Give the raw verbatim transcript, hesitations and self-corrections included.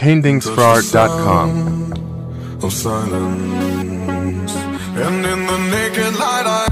paindingsfraud dot com. Of silence, and in the naked light I